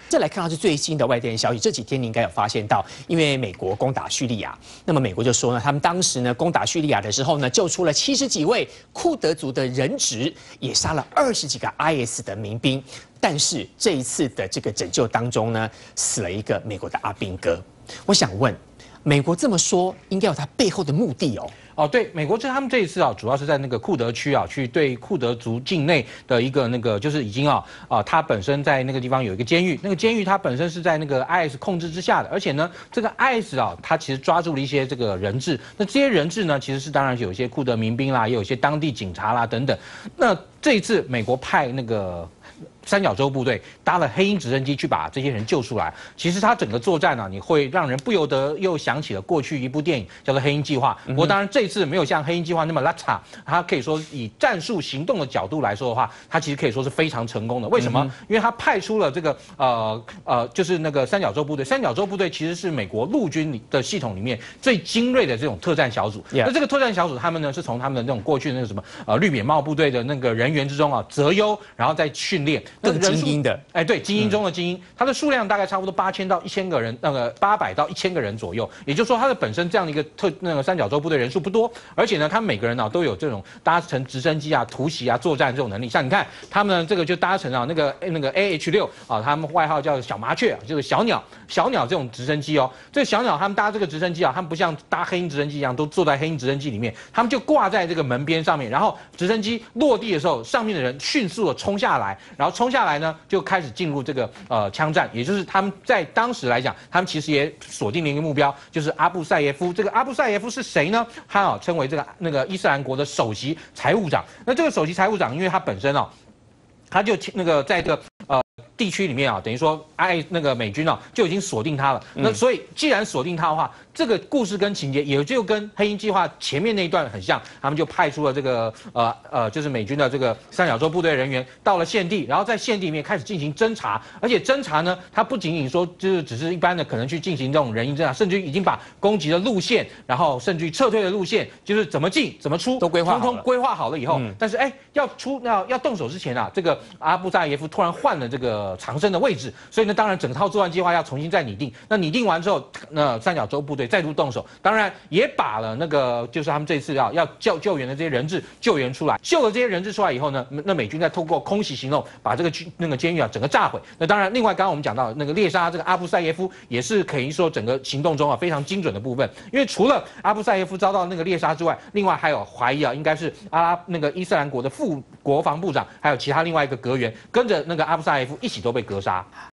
再来看到是最新的外电消息，这几天你应该有发现到，因为美国攻打叙利亚，那么美国就说呢，他们当时呢攻打叙利亚的时候呢，救出了70几位库德族的人质，也杀了20几个 IS 的民兵。但是这一次的这个拯救当中呢，死了一个美国的阿兵哥。我想问，美国这么说，应该有它背后的目的哦。 哦，对，美国他们这一次啊，主要是在那个库德区啊，去对库德族境内的一个那个，就是已经它本身在那个地方有一个监狱，那个监狱它本身是在那个 IS 控制之下的，而且呢，这个 IS 啊，它其实抓住了一些这个人质，那这些人质呢，其实是当然有一些库德民兵啦，也有一些当地警察啦等等。那这一次美国派那个三角洲部队搭了黑鹰直升机去把这些人救出来。其实它整个作战呢，你会让人不由得又想起了过去一部电影叫做《黑鹰计划》。不过当然这次没有像《黑鹰计划》那么拉差，它可以说以战术行动的角度来说的话，它其实可以说是非常成功的。为什么？因为它派出了这个就是那个三角洲部队。三角洲部队其实是美国陆军的系统里面最精锐的这种特战小组。那这个特战小组他们呢是从他们的那种过去的那个什么绿扁帽部队的那个人员之中啊择优，然后再训练。 更精英的， 对，精英中的精英，它的数量大概差不多8000到1000个人，那个800到1000个人左右。也就是说，它的本身这样的一个那个三角洲部队人数不多，而且呢，他们每个人都有这种搭乘直升机啊、突袭啊、作战这种能力。像你看，他们这个就搭乘那个 AH6啊，他们外号叫小麻雀，就是小鸟这种直升机哦。这个小鸟他们搭这个直升机啊，他们不像搭黑鹰直升机一样，都坐在黑鹰直升机里面，他们就挂在这个门边上面，然后直升机落地的时候，上面的人迅速的冲下来，然后冲下来呢，就开始进入这个枪战，也就是他们在当时来讲，他们其实也锁定了一个目标，就是阿布赛耶夫。这个阿布赛耶夫是谁呢？他称为这个那个伊斯兰国的首席财务长。那这个首席财务长，因为他本身他就那个在这个地区里面等于说那个美军就已经锁定他了。那所以既然锁定他的话，这个故事跟情节也就跟黑鹰计划前面那一段很像，他们就派出了这个就是美军的这个三角洲部队人员到了现地，然后在现地里面开始进行侦查，而且侦查呢，它不仅仅说就是只是一般的可能去进行这种人因侦查，甚至已经把攻击的路线，然后甚至于撤退的路线，就是怎么进怎么出都规划好了， 通通规划好了以后，但是要动手之前这个阿布扎耶夫突然换了这个藏身的位置，所以呢，当然整套作战计划要重新再拟定。那拟定完之后，那三角洲部队再度动手，当然也把了那个就是他们这次要救援的这些人质救援出来，救了这些人质出来以后呢，那美军再透过空袭行动把这个那个监狱整个炸毁。那当然，另外刚刚我们讲到那个猎杀这个阿布赛耶夫，也是可以说整个行动中非常精准的部分。因为除了阿布赛耶夫遭到那个猎杀之外，另外还有怀疑应该是那个伊斯兰国的副国防部长，还有其他另外一个阁员跟着那个阿布赛耶夫一起都被格杀。